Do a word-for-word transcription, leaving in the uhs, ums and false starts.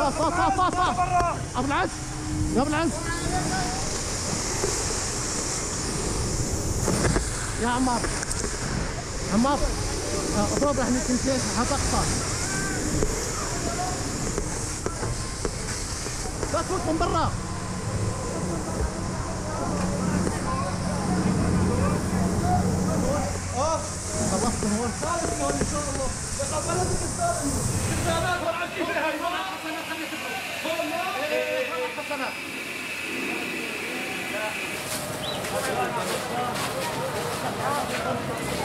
صوت صوت صوت صوت صوت ابو العز يا ابو العز يا عمار عمار اضرب احنا كنتين حتقطع لا تفوت من برا اه خلصت هون خالص هون ان شاء الله تقبلت الحسابات والعشي فيها هاي حسنات خلينا تفرق والله ايه حسنات يا